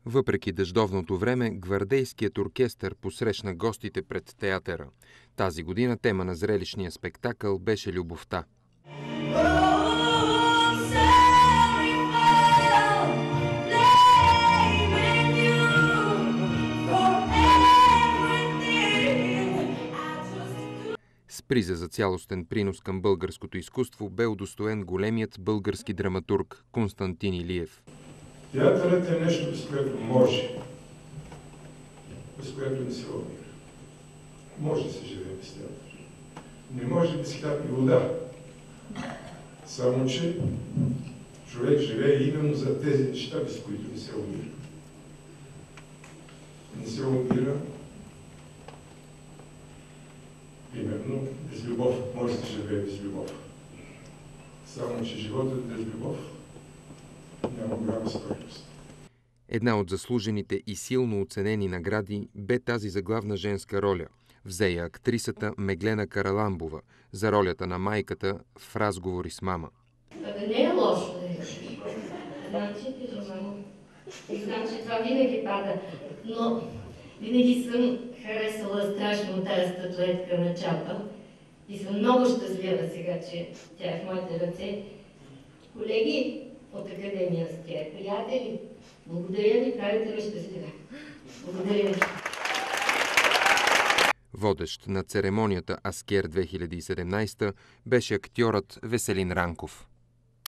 Въпреки дъждовното време, гвардейският оркестър посрещна гостите пред театъра. Тази година тема на зрелищния спектакъл беше любовта. С приза за цялостен принос към българското изкуство бе удостоен големият български драматург Константин Илиев. Театърът е нещо, без което може, без което не се умира. Може да се живее без театър. Не може без хляб и вода. Само че човек живее именно за тези неща, без които не се умира. Не се умира. Примерно, без любов може да живее без любов. Само че животът без любов няма голяма стойност. Една от заслужените и силно оценени награди бе тази за главна женска роля. Взе я актрисата Меглена Караламбова за ролята на майката в Разговори с мама. Не е лошо да решиш. Знам, че това винаги пада, но винаги съм харесала страшно тази статуетка на Чапа и съм много щастлива сега, че тя е в моите ръце. Колеги от Академия с тях, приятели, благодаря ви, правите ме щастлива. Благодаря ви. Водещ на церемонията Аскер 2017 беше актьорът Веселин Ранков.